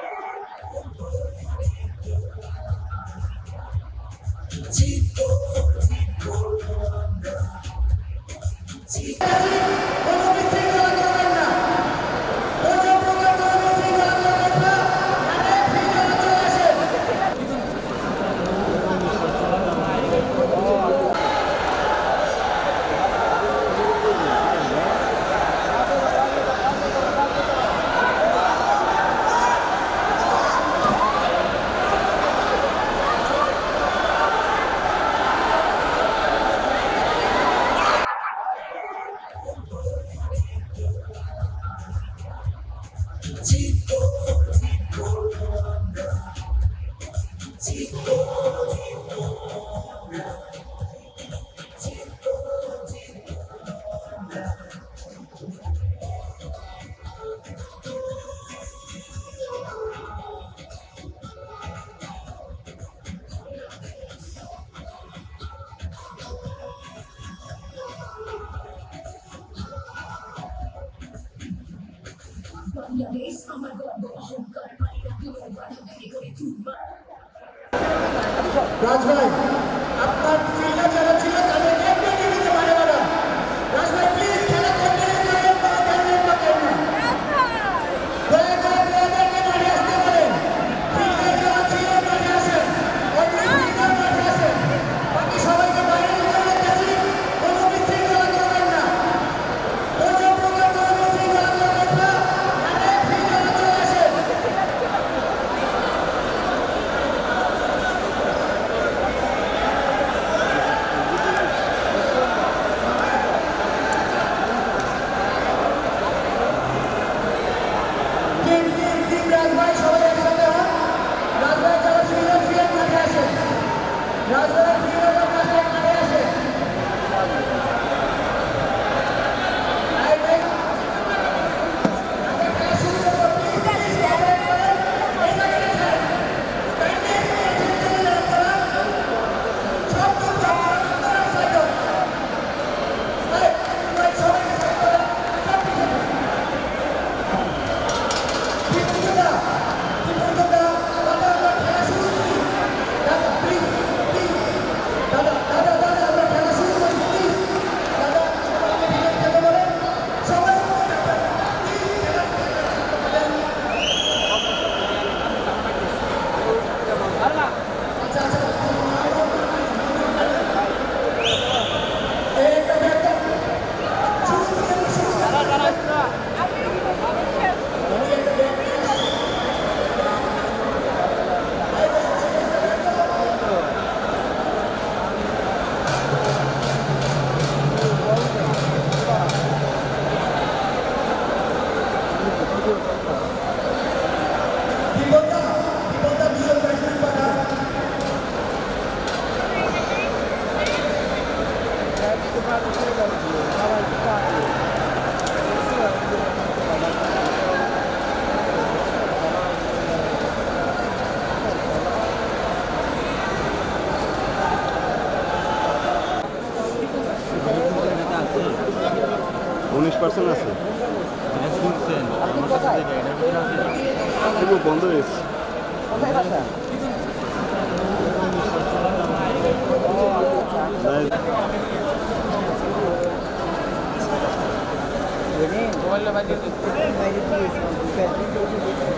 রাজ ভাই আপনার ফিল্ডার যারা ছিল তাদের ক্যাপ্টেন দিতে পারে ম্যাডাম। রাজ ভাই প্লিজ খেলা কন্টিনিউ করেন বা ক্যাপ্টেন বা ক্যাপ্টেন দয়া করে প্লেয়ারদেরকে মাঠে আসতে বলেন। ফিল্ডার যারা ছিল মাঠে আসেন, অলরেডি ফিল্ডার মাঠে আসেন, বাকি সবাইকে বাইরে যেতে বলতেছি। কোনো বিশৃঙ্খলা করবেন না, কোনো প্রকার কোনো বিশৃঙ্খলা করবেন না, মাঠে ফিল্ডাররা চলে আসেন। আছে বন্ধ হয়েছে। মোবাইল